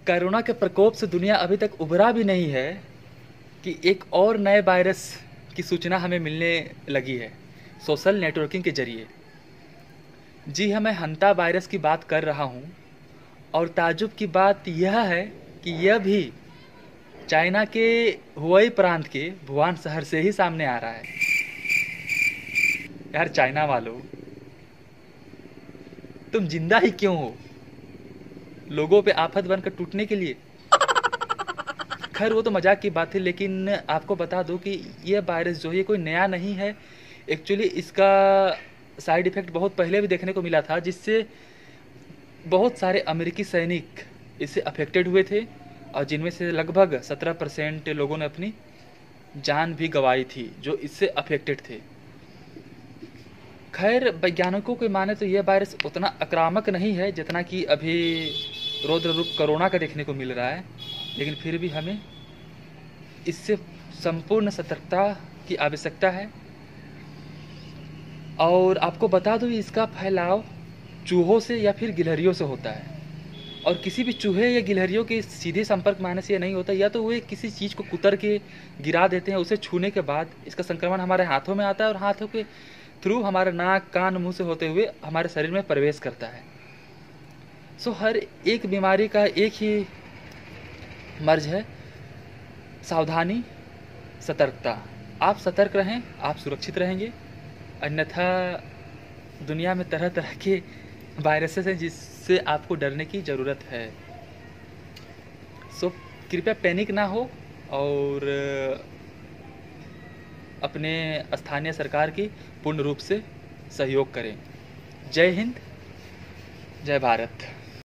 Corona के प्रकोप से दुनिया अभी तक उभरा भी नहीं है कि एक और नए वायरस की सूचना हमें मिलने लगी है सोशल नेटवर्किंग के जरिए। जी हाँ, मैं हंता वायरस की बात कर रहा हूँ और ताज्जुब की बात यह है कि यह भी चाइना के हुबई प्रांत के वुहान शहर से ही सामने आ रहा है। यार चाइना वालों, तुम जिंदा ही क्यों हो? लोगों पे आफत बनकर टूटने के लिए? खैर वो तो मजाक की बात है, लेकिन आपको बता दूं कि यह वायरस जो है कोई नया नहीं है। एक्चुअली इसका साइड इफ़ेक्ट बहुत पहले भी देखने को मिला था, जिससे बहुत सारे अमेरिकी सैनिक इससे अफेक्टेड हुए थे और जिनमें से लगभग 17% लोगों ने अपनी जान भी गंवाई थी जो इससे अफेक्टेड थे। खैर वैज्ञानिकों के माने तो यह वायरस उतना आक्रामक नहीं है जितना कि अभी रौद्र रूप कोरोना का देखने को मिल रहा है, लेकिन फिर भी हमें इससे संपूर्ण सतर्कता की आवश्यकता है। और आपको बता दूं इसका फैलाव चूहों से या फिर गिलहरियों से होता है, और किसी भी चूहे या गिलहरियों के सीधे संपर्क में आने से ये नहीं होता। या तो वे किसी चीज़ को कुतर के गिरा देते हैं, उसे छूने के बाद इसका संक्रमण हमारे हाथों में आता है और हाथों के थ्रू हमारे नाक कान मुंह से होते हुए हमारे शरीर में प्रवेश करता है। सो हर एक बीमारी का एक ही मर्ज है, सावधानी, सतर्कता। आप सतर्क रहें, आप सुरक्षित रहेंगे, अन्यथा दुनिया में तरह तरह के वायरसेस हैं जिससे आपको डरने की ज़रूरत है। सो कृपया पैनिक ना हो और अपने स्थानीय सरकार की पूर्ण रूप से सहयोग करें। जय हिंद, जय भारत।